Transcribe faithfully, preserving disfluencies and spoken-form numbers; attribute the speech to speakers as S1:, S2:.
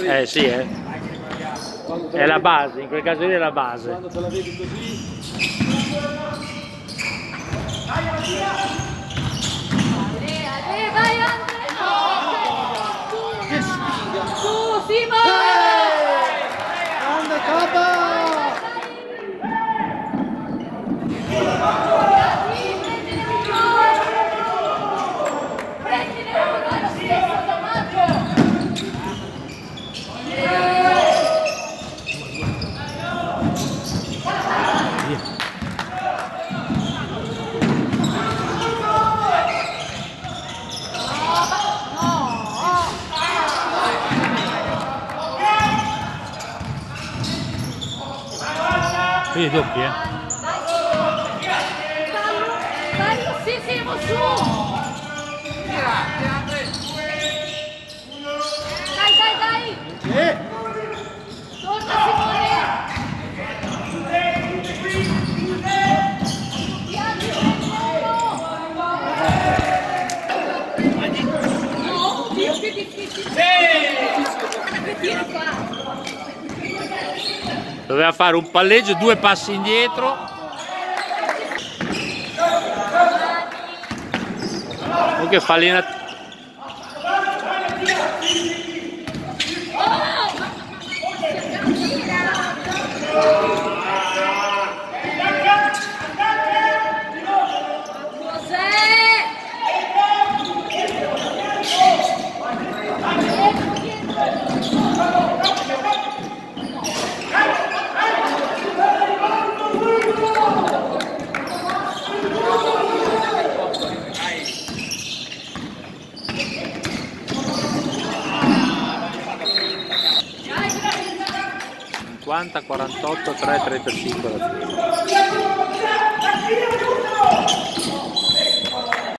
S1: Eh sì, eh. È la base, in quel caso lì è la base.
S2: Quando te la vedi così.
S3: Eh, vai Andrea!
S2: Che sfiga!
S3: Su, Simo!
S2: Grande Capa!
S1: Quindi doppi, eh?
S3: Vai, sì, Simo, su! Dai, dai, dai!
S2: Eh!
S3: Torna, Simone! No, Dio, che difficile! Che tiro fa?
S1: Doveva fare un palleggio, due passi indietro. O che fallina. cinquanta, quarantotto, tre, trentacinque alla fine.